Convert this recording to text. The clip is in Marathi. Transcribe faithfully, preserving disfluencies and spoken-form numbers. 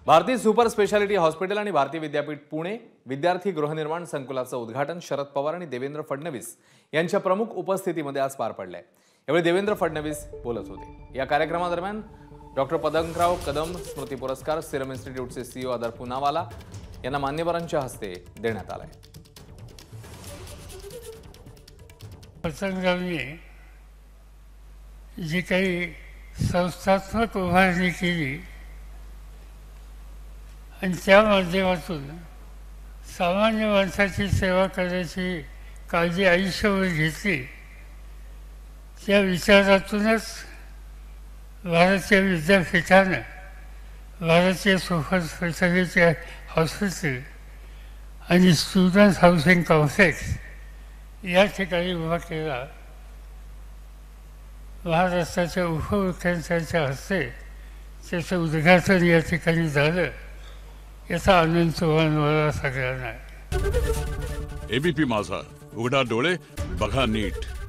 भारतीय सुपर स्पेशालिटी हॉस्पिटल आणि भारतीय विद्यापीठ पुणे विद्यार्थी गृहनिर्माण संकुलाचं उद्घाटन शरद पवार आणि देवेंद्र फडणवीस यांच्या प्रमुख उपस्थितीमध्ये आज पार पडलंय। यावेळी देवेंद्र फडणवीस बोलत होते। या कार्यक्रमादरम्यान डॉक्टर पदंकराव कदम स्मृती पुरस्कार सिरम इन्स्टिट्यूटचे सीईओ आदर पुनावाला यांना मान्यवरांच्या हस्ते देण्यात आलाय। पतंगरावनी जी काही संस्थात्मक उभारणी केली आणि त्या माध्यमातून सामान्य माणसाची सेवा करण्याची काळजी आयुष्यभर घेतली, त्या विचारातूनच भारतीय विद्यापीठानं भारतीय सुपर स्पेशालिटी हॉस्पिटल आणि स्टुडंट हाऊसिंग कॉम्प्लेक्स या ठिकाणी उभा केला। महाराष्ट्राच्या उपमुख्यमंत्र्यांच्या हस्ते त्याचं उद्घाटन या ठिकाणी झालं। याचा आनंद तुम्हाला सगळ्यांना आहे। एबीपी माझा, उघडा डोळे बघा नीट।